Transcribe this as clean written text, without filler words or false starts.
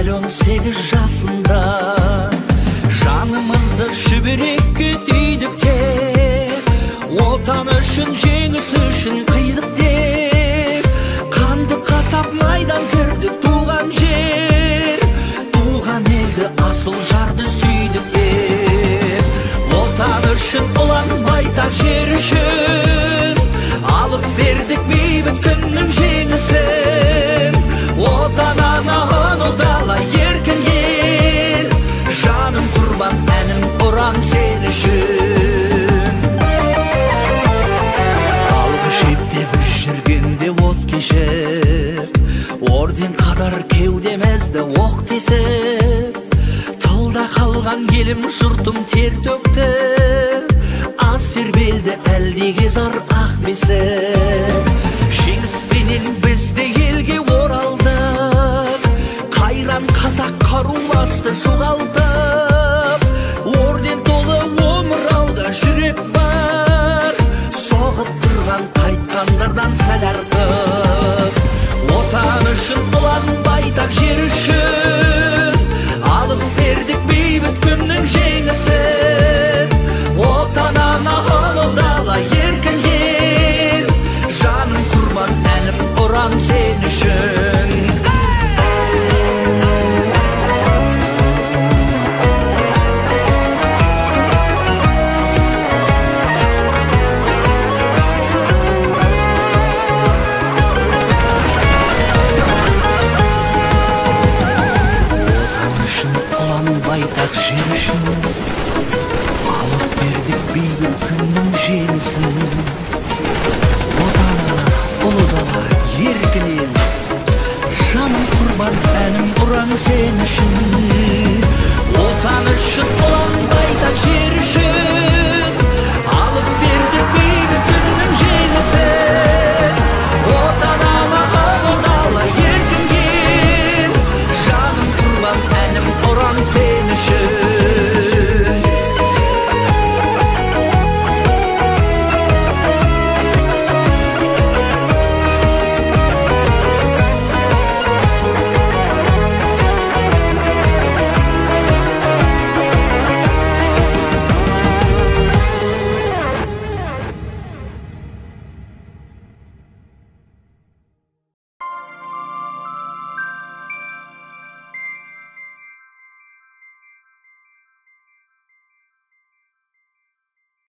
18 жасында жанымызды шүберекке түйдік деп, отан үшін, жеңіс үшін қидық деп, қанды қасап майдан кірдік туған жер, туған елді асыл жарды сүйдік деп. Отан үшін, ұлан байтақ жер үшін алып бердік бейбіт күннің жеңісін. Отан ана, ұлы дала, еркін ел, жаным құрбан, әнім ұран сен үшін. Алғы шептеп жүргенде от кешер, орден қадар кеудемізді оқ тесер. Тылда қалған елім жұртым тер төкті, аз тербелді әлдеге зар ақ бесер. Жеңіспенен бізді елге оралдық, қайран қазақ қаруласты жоғалтып. Орден толы омырауда жүрек бар, соғып тұрған қайтқандардан сәл артық. Отан үшін, ұлан байтақ жер үшін алып бердік бейбіт күннің жеңісін. Отан ана, ұлы дала, еркін ел, жаным құрбан, әнім ұран сен үшін. Байтақ жер үшін алып бердік бейбіт күннің жеңісін. Отан ана, ұлы дала, еркін ел, жаным құрбан, әнім ұран сен үшін. Отан үшін, ұлан